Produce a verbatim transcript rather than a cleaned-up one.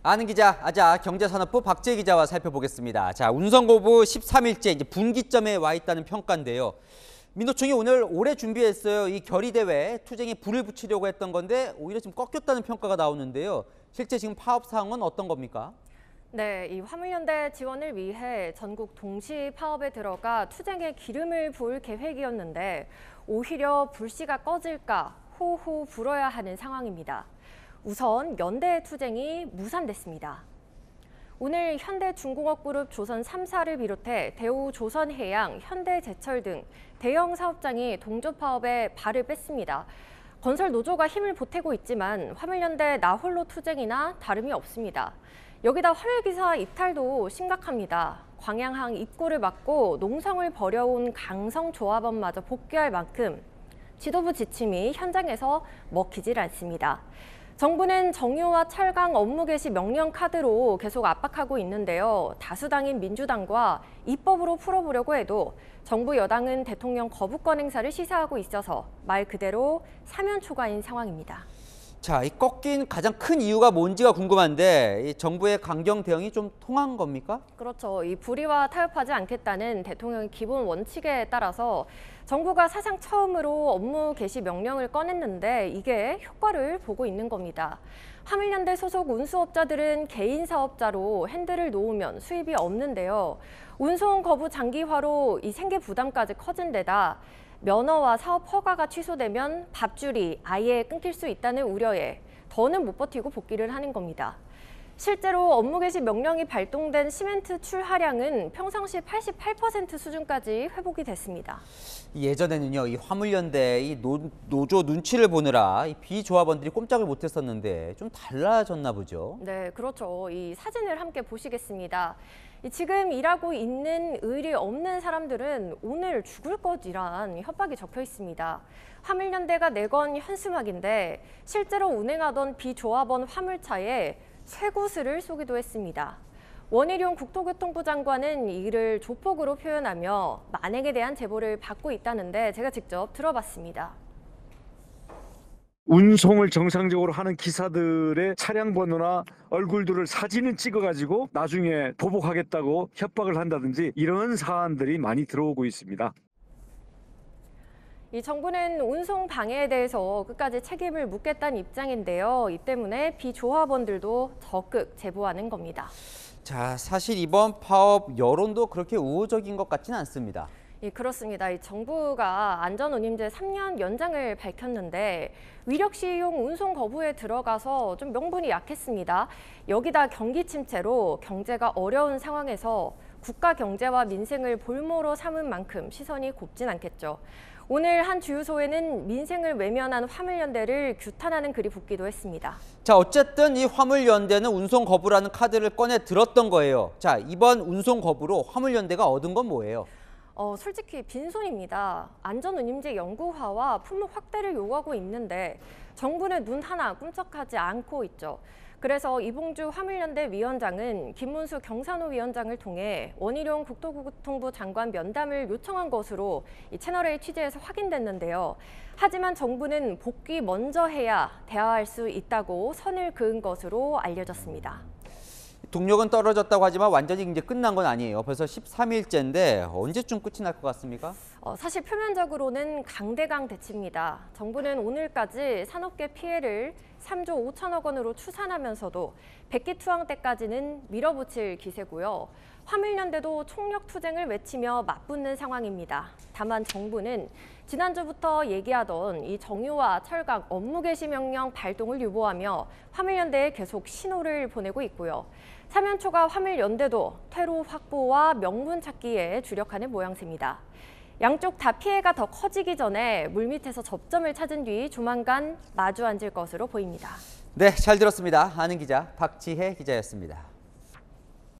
아는 기자, 아자 경제산업부 박지혜 기자와 살펴보겠습니다. 자, 운송고부 십삼 일째 이제 분기점에 와 있다는 평가인데요. 민노총이 오늘 오래 준비했어요. 이 결의대회 투쟁에 불을 붙이려고 했던 건데 오히려 지금 꺾였다는 평가가 나오는데요. 실제 지금 파업 상황은 어떤 겁니까? 네, 이 화물연대 지원을 위해 전국 동시 파업에 들어가 투쟁에 기름을 부을 계획이었는데 오히려 불씨가 꺼질까 호호 불어야 하는 상황입니다. 우선 연대 투쟁이 무산됐습니다. 오늘 현대중공업그룹 조선 삼 사를 비롯해 대우 조선해양, 현대제철 등 대형 사업장이 동조 파업에 발을 뺐습니다. 건설 노조가 힘을 보태고 있지만 화물연대 나홀로 투쟁이나 다름이 없습니다. 여기다 화물기사 이탈도 심각합니다. 광양항 입구를 막고 농성을 벌여온 강성조합원마저 복귀할 만큼 지도부 지침이 현장에서 먹히질 않습니다. 정부는 정유와 철강 업무 개시 명령 카드로 계속 압박하고 있는데요. 다수당인 민주당과 입법으로 풀어보려고 해도 정부 여당은 대통령 거부권 행사를 시사하고 있어서 말 그대로 사면 초과인 상황입니다. 자, 이 꺾인 가장 큰 이유가 뭔지가 궁금한데 이 정부의 강경 대응이 좀 통한 겁니까? 그렇죠. 이 불의와 타협하지 않겠다는 대통령의 기본 원칙에 따라서 정부가 사상 처음으로 업무 개시 명령을 꺼냈는데 이게 효과를 보고 있는 겁니다. 화물연대 소속 운수업자들은 개인 사업자로 핸들을 놓으면 수입이 없는데요. 운송 거부 장기화로 이 생계 부담까지 커진 데다 면허와 사업 허가가 취소되면 밥줄이 아예 끊길 수 있다는 우려에 더는 못 버티고 복귀를 하는 겁니다. 실제로 업무 개시 명령이 발동된 시멘트 출하량은 평상시 팔십팔 퍼센트 수준까지 회복이 됐습니다. 예전에는요, 이 화물연대 이 노, 노조 눈치를 보느라 이 비조합원들이 꼼짝을 못했었는데 좀 달라졌나 보죠. 네, 그렇죠. 이 사진을 함께 보시겠습니다. 지금 일하고 있는 의리 없는 사람들은 오늘 죽을 것이란 협박이 적혀 있습니다. 화물연대가 내건 현수막인데 실제로 운행하던 비조합원 화물차에 쇠구슬을 쏘기도 했습니다. 원희룡 국토교통부 장관은 이를 조폭으로 표현하며 만행에 대한 제보를 받고 있다는데 제가 직접 들어봤습니다. 운송을 정상적으로 하는 기사들의 차량 번호나 얼굴들을 사진을 찍어가지고 나중에 보복하겠다고 협박을 한다든지 이런 사안들이 많이 들어오고 있습니다. 이 정부는 운송 방해에 대해서 끝까지 책임을 묻겠다는 입장인데요. 이 때문에 비조합원들도 적극 제보하는 겁니다. 자, 사실 이번 파업 여론도 그렇게 우호적인 것 같지는 않습니다. 예, 그렇습니다. 이 정부가 안전운임제 삼 년 연장을 밝혔는데 위력 시용 운송 거부에 들어가서 좀 명분이 약했습니다. 여기다 경기 침체로 경제가 어려운 상황에서 국가 경제와 민생을 볼모로 삼은 만큼 시선이 곱진 않겠죠. 오늘 한 주유소에는 민생을 외면한 화물연대를 규탄하는 글이 붙기도 했습니다. 자, 어쨌든 이 화물연대는 운송 거부라는 카드를 꺼내 들었던 거예요. 자, 이번 운송 거부로 화물연대가 얻은 건 뭐예요? 어, 솔직히 빈손입니다. 안전운임제 영구화와 품목 확대를 요구하고 있는데 정부는 눈 하나 꿈쩍하지 않고 있죠. 그래서 이봉주 화물연대 위원장은 김문수 경산호 위원장을 통해 원희룡 국토교통부 장관 면담을 요청한 것으로 이 채널A 취재에서 확인됐는데요. 하지만 정부는 복귀 먼저 해야 대화할 수 있다고 선을 그은 것으로 알려졌습니다. 동력은 떨어졌다고 하지만 완전히 이제 끝난 건 아니에요. 벌써 십삼 일째인데 언제쯤 끝이 날 것 같습니까? 어, 사실 표면적으로는 강대강 대치입니다. 정부는 오늘까지 산업계 피해를 삼조 오천억 원으로 추산하면서도 백기 투항 때까지는 밀어붙일 기세고요. 화물연대도 총력 투쟁을 외치며 맞붙는 상황입니다. 다만 정부는 지난주부터 얘기하던 이 정유와 철강 업무 개시 명령 발동을 유보하며 화물연대에 계속 신호를 보내고 있고요. 사면 초과 화물연대도 퇴로 확보와 명분 찾기에 주력하는 모양새입니다. 양쪽 다 피해가 더 커지기 전에 물밑에서 접점을 찾은 뒤 조만간 마주 앉을 것으로 보입니다. 네, 잘 들었습니다. 아는 기자 박지혜 기자였습니다.